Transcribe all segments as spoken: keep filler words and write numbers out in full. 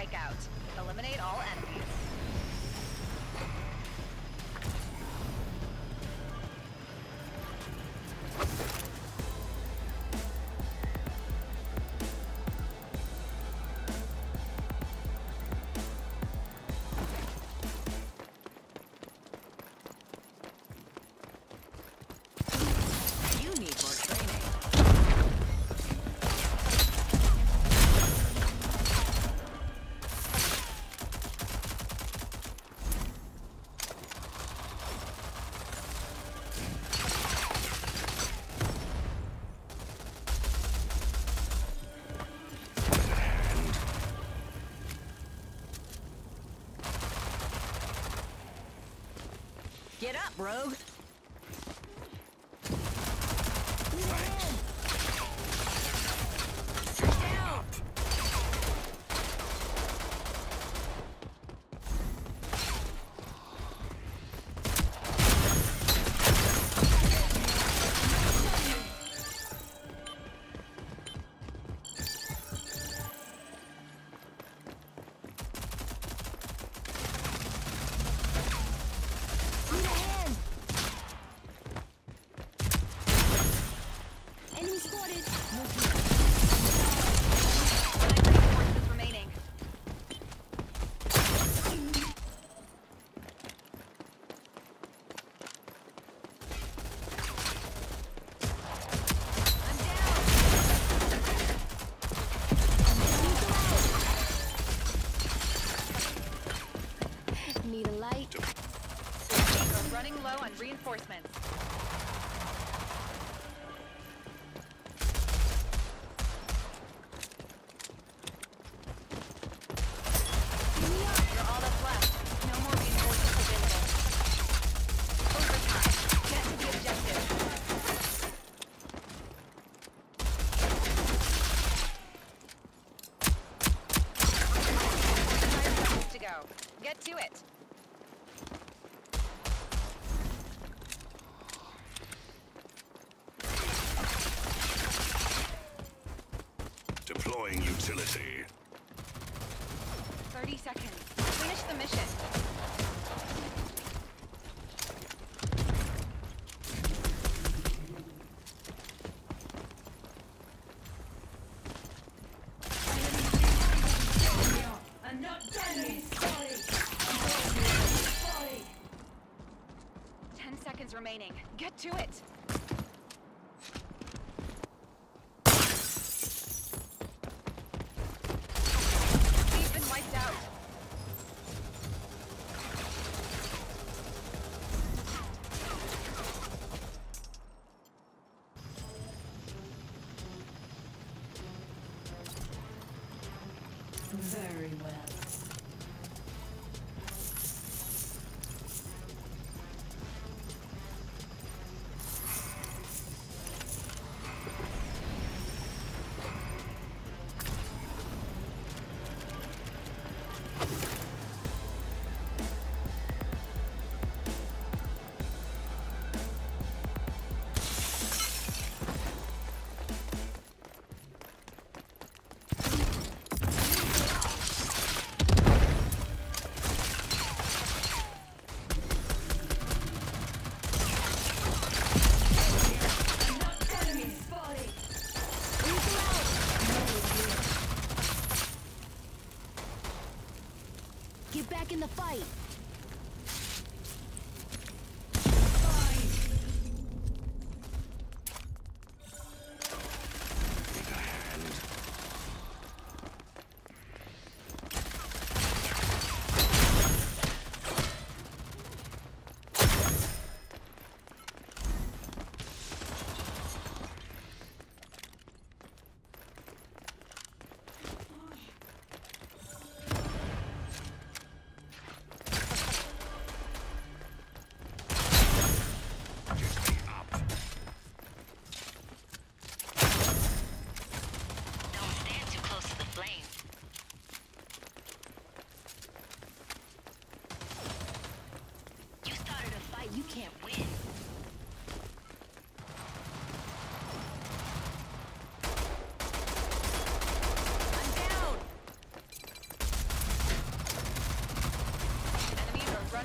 break out. Eliminate all enemies. You need more training. Get up, rogue! Need a light? We're running low on reinforcements. You're all that's left. No more reinforcements available. Overtime. Get to the objective. Five seconds to go. Get to it. Deploying utility. thirty seconds. Finish the mission. I'm not done. Ten seconds remaining. Get to it. We've been wiped out. Very well. Get back in the fight! Need a hand.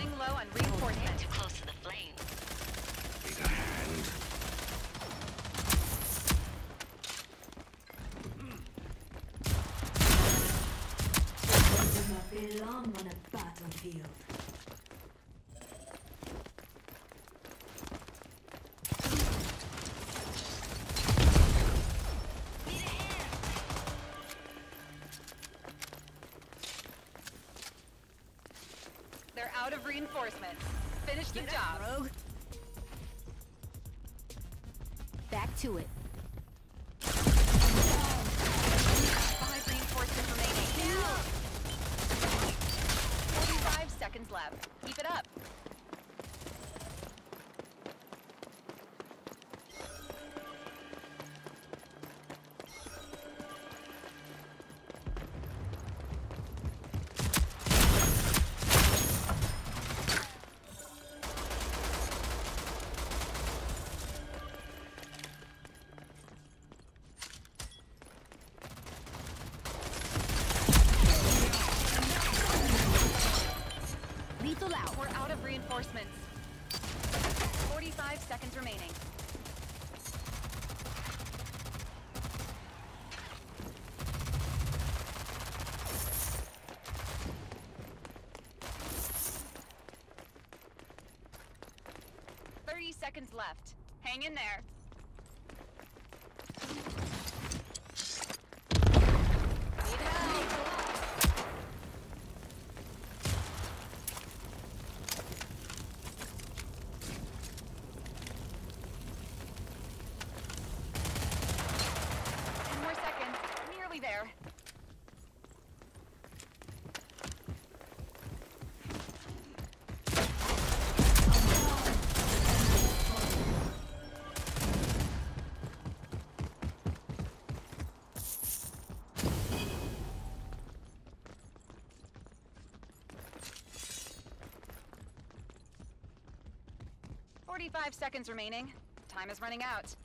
Running low on reinforcements. Too close to the flame. Need a hand. Do not belong on a battlefield. They're out of reinforcements. Finish the job. Rogue. Back to it. Five reinforcements remaining. forty-five seconds left. Keep it up. Lethal out. We're out of reinforcements. forty-five seconds remaining. thirty seconds left. Hang in there. Need help. Ten more seconds. Nearly there. forty-five seconds remaining. Time is running out.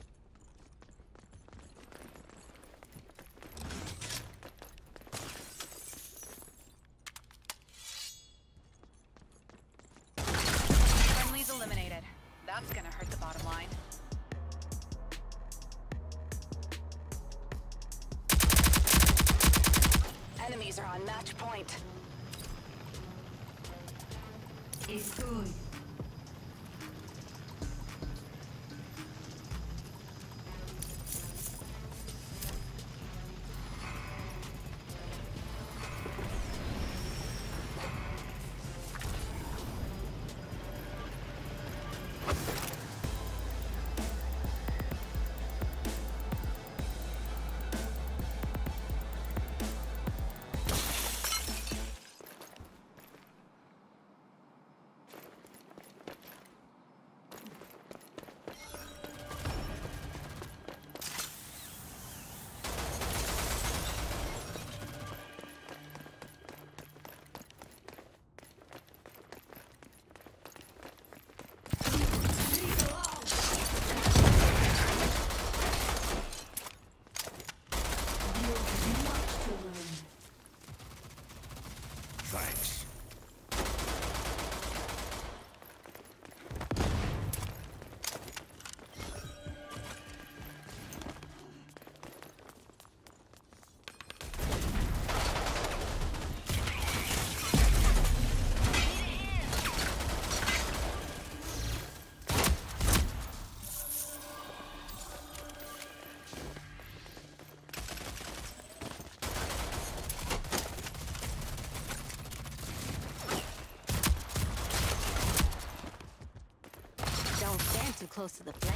Friendly's eliminated. That's gonna hurt the bottom line. Enemies are on match point. It's good. Thanks. Don't stand too close to the flame.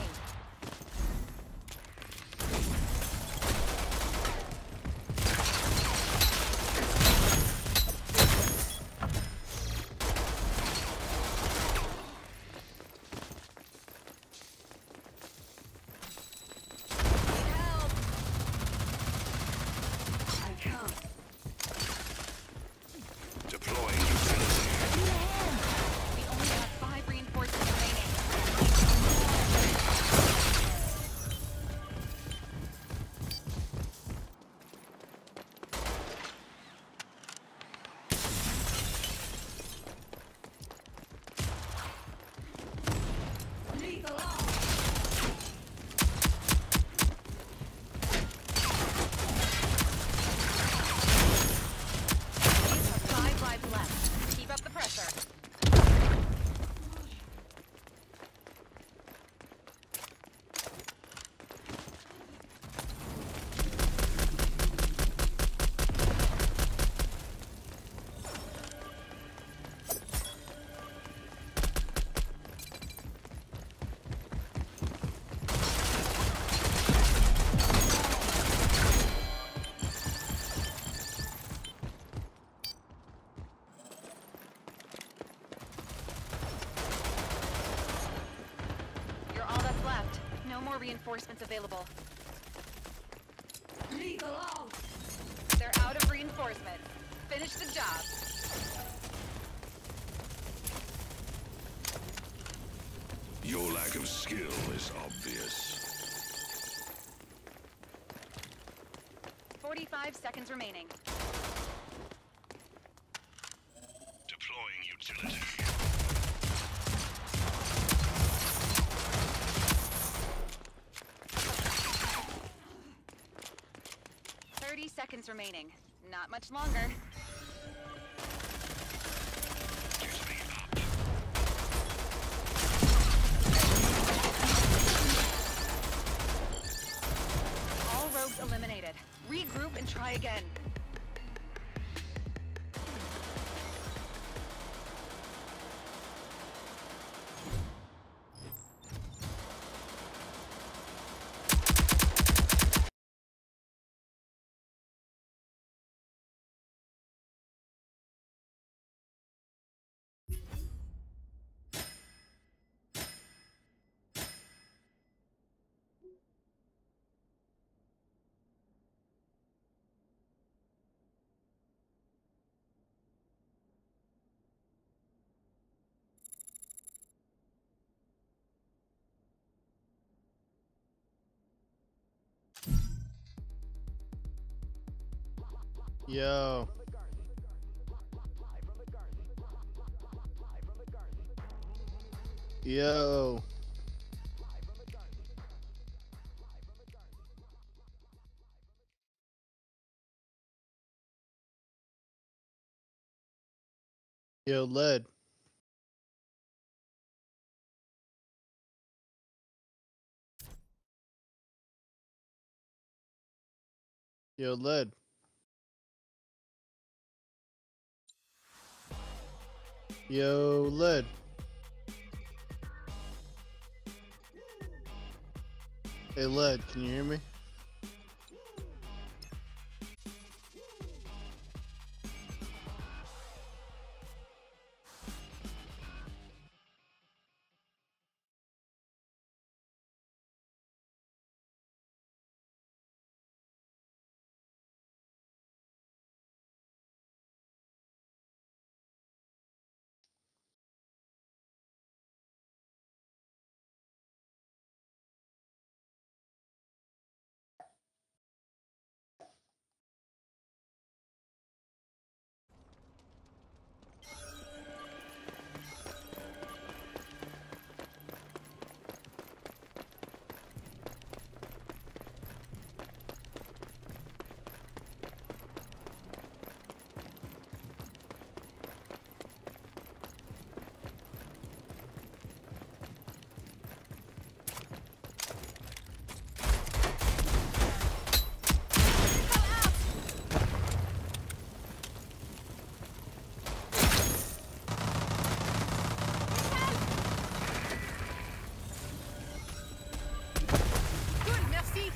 I come. Deploying utility. We only have five reinforcements remaining. more reinforcements available. Lethal out! They're out of reinforcements. Finish the job. Your lack of skill is obvious. forty-five seconds remaining. Deploying utility. thirty seconds remaining. Not much longer. Gives me up. All rogues eliminated. Regroup and try again. Yo. Yo. Yo, lead. Yo, lead. Yo, lead. Hey, lead, can you hear me? Good, merci.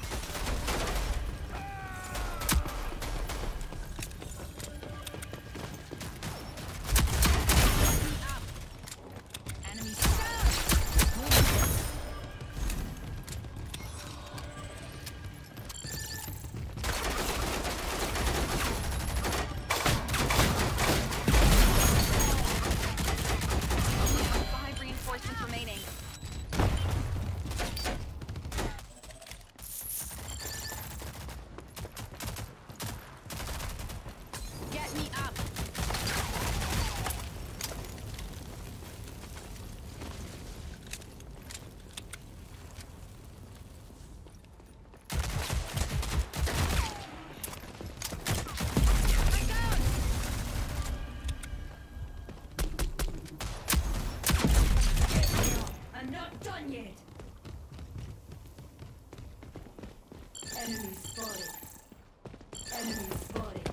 Enemy Five reinforcements remaining. Get me up. I'm not done yet! Enemy spotted. Enemy spotted.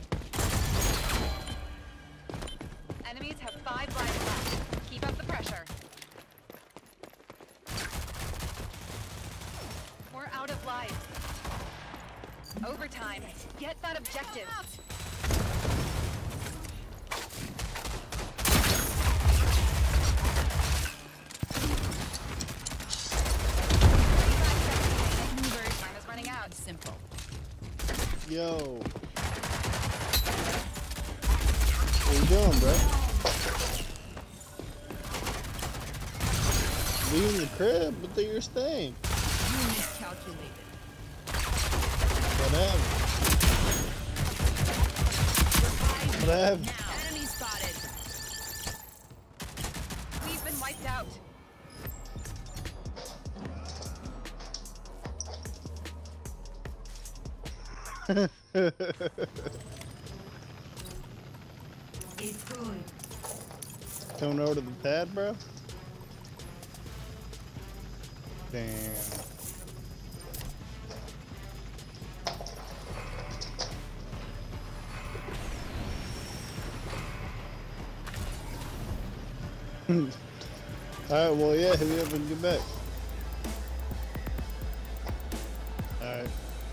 Enemies have five lives left. Keep up the pressure. We're out of lives. Overtime. Get that objective. Yo. What you doing, bro? Leaving the crib, but then you're staying. You miscalculated. What happened? What happened? Now. Enemy spotted. We've been wiped out. It's good. Coming over to the pad, bro? Damn. Alright, well, yeah, hit me up and get back. Alright.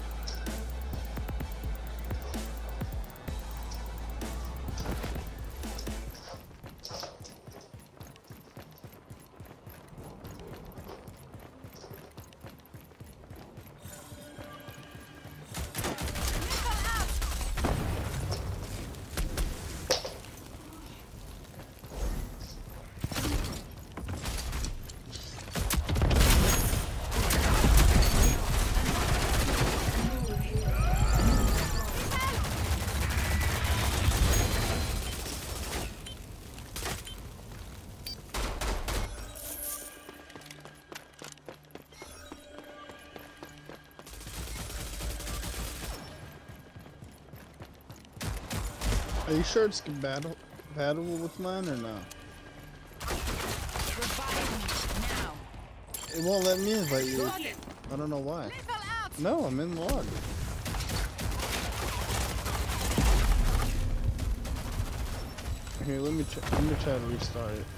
Are you sure it's compatible compatible with mine or no? Revive me now. It won't let me invite you. I don't know why. No, I'm in the lobby. Here, let me try, let me try to restart it.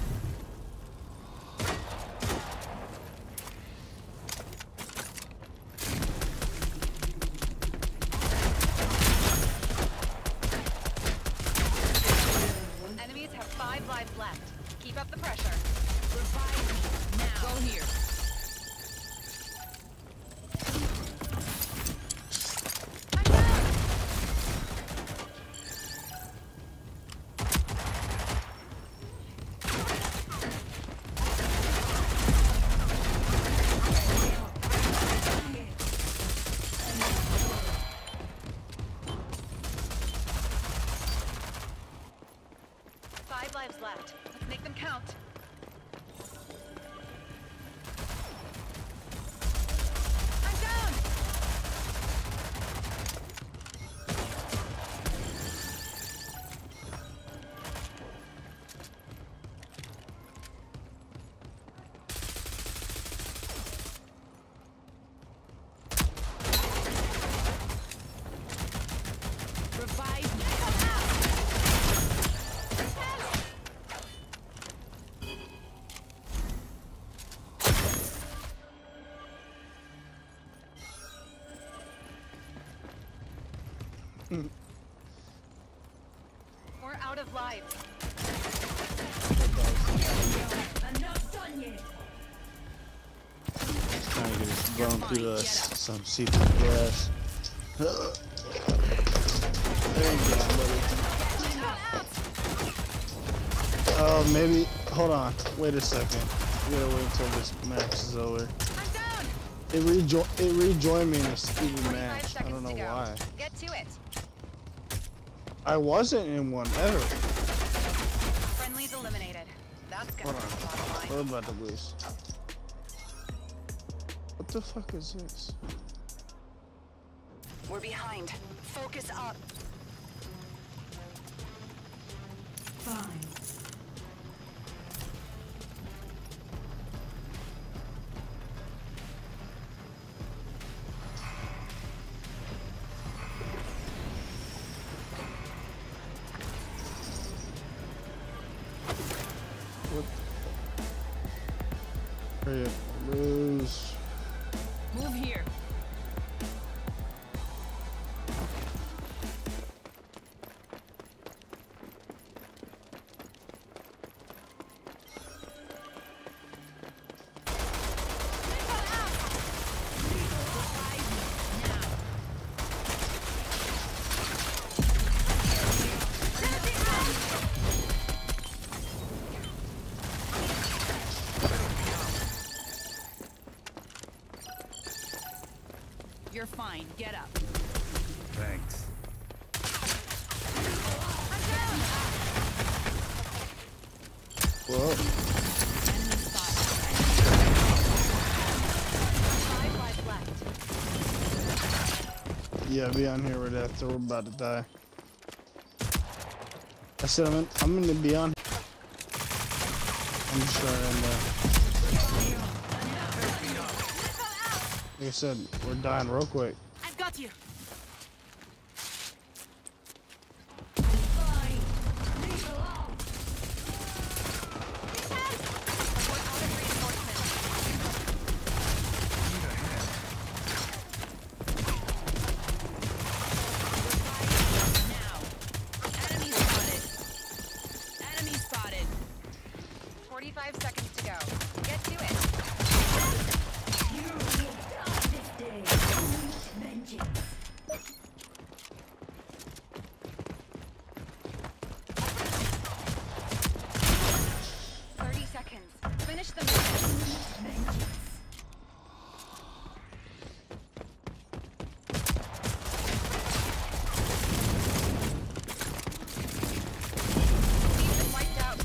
Enemies have five lives left. Keep up the pressure. Revive me now. Go here. I'm down. Five lives left. Let's make them count. I'm down. Revive me. We're out of lives. I'm not done yet. Trying to get us blown fine, through get us up. some secret grass. There you go, buddy. Oh, maybe. Hold on. Wait a second. We gotta wait until this match is over. I'm down. It rejo it rejoined me in a stupid twenty-five match. I seconds don't know to go. why. Get to it. I wasn't in one ever. Friendlies eliminated. That's gonna Hold on. hurt the bottom line. We're about to lose. What the fuck is this? We're behind. Focus up. Fine. What? Hurry up. Lose. Move here. Revive me now. You're fine. Get up. Thanks. Whoa. Enemy spotted. Five lives left. Yeah, be on here with that, so we're about to die. I said I'm, in, I'm gonna be on. I'm just trying to end there. Like I said, we're dying real quick. I've got you. Now. Enemy spotted. Enemy spotted. forty-five seconds to go. Get to it. This day, sweet vengeance. thirty seconds. Finish the mission. Vengeance. Team is wiped out.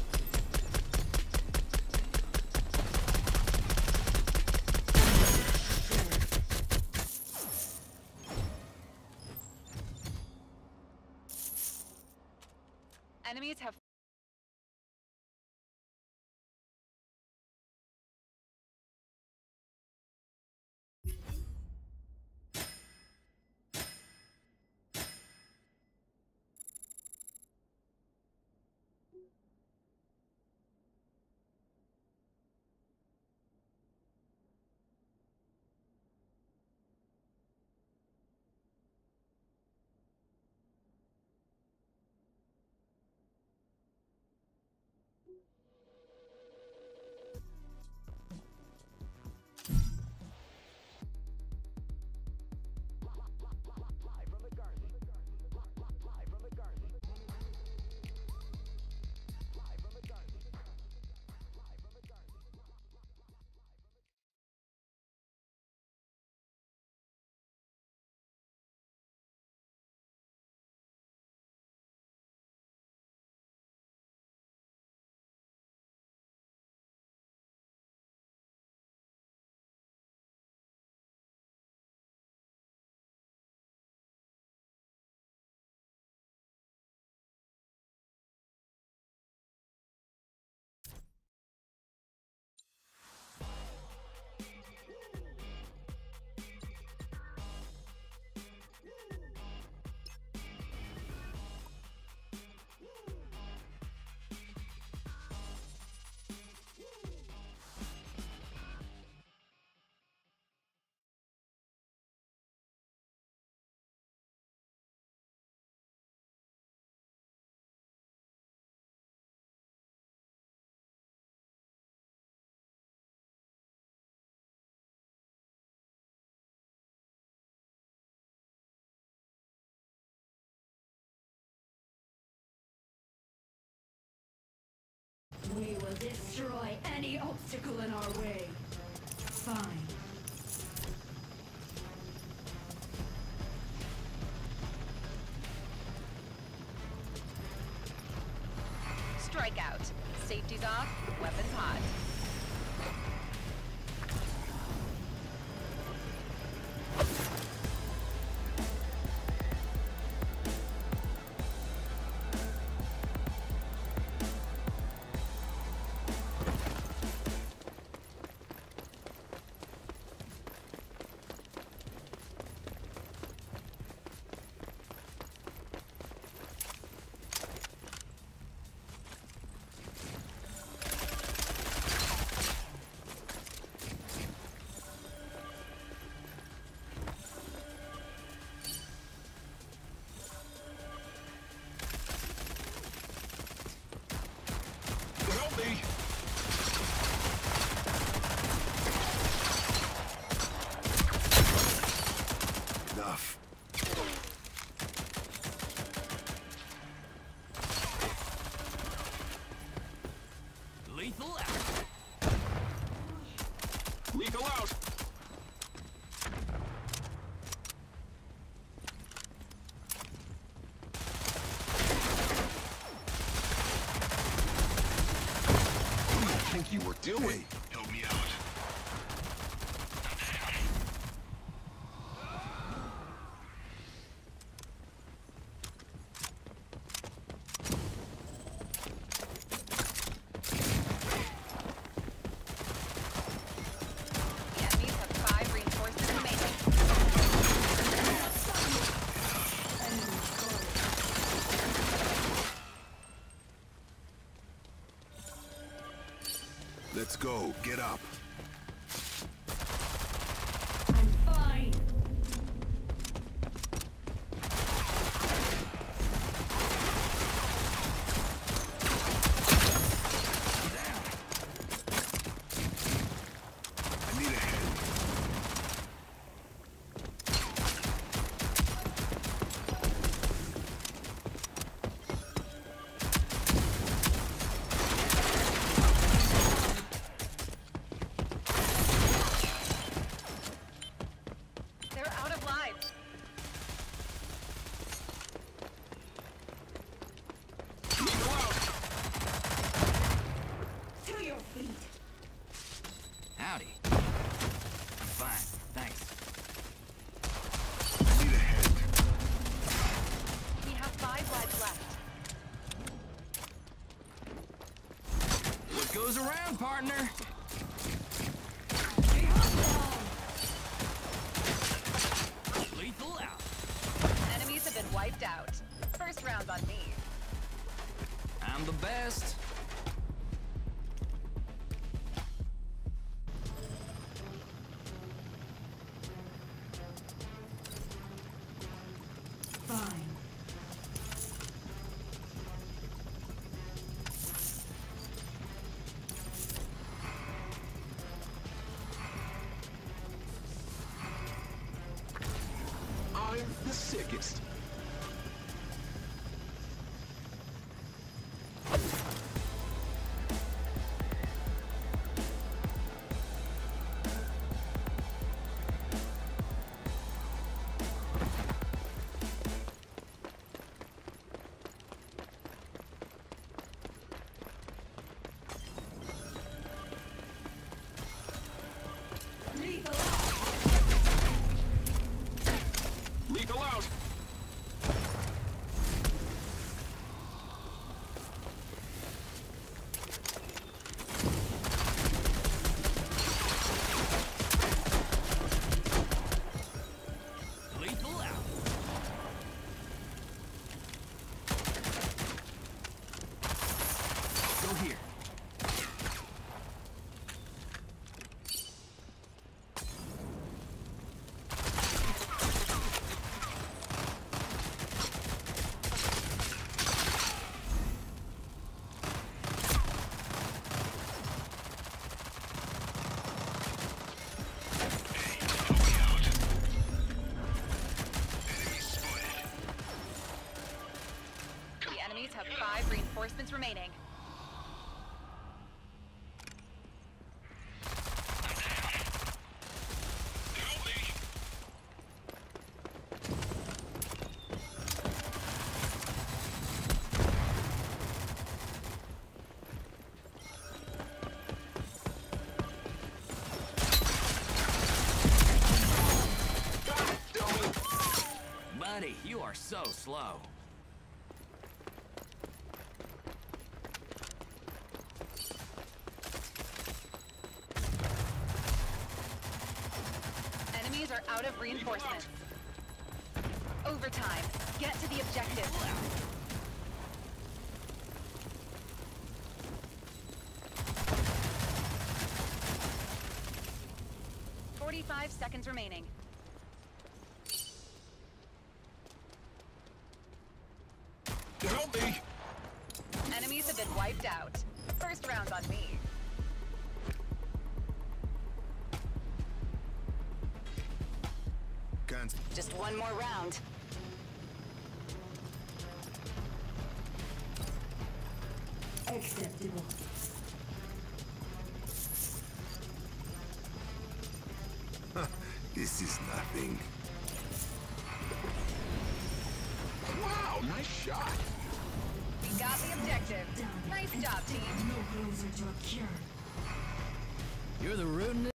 Enemies have We will destroy any obstacle in our way. Fine. strikeout. Safety's off, weapons hot. Help me! Enough. Lethal out. Lethal out! you were doing? Help me out. The enemies have five reinforcements remaining. Let's go. Get up. I'm fine. I need a hand. They're out of lives. To your feet. Howdy. I'm fine, thanks. I need a hand. We have five lives left. What goes around, partner? Lethal out. Enemies have been wiped out. First round on me. I'm the best. Fine. I'm the sickest. Lethal out. Lethal out. Lethal out. Go here. The enemies have five reinforcements remaining. Buddy, you are so slow. Enemies are out of reinforcements. Overtime. Get to the objective. Forty-five seconds remaining. Help me. Enemies have been wiped out. First round on me. Can't. Just one more round. Acceptable. This is nothing. Wow, nice shot. We got the objective. Nice job, team. No closer to a cure. You're the rudeness.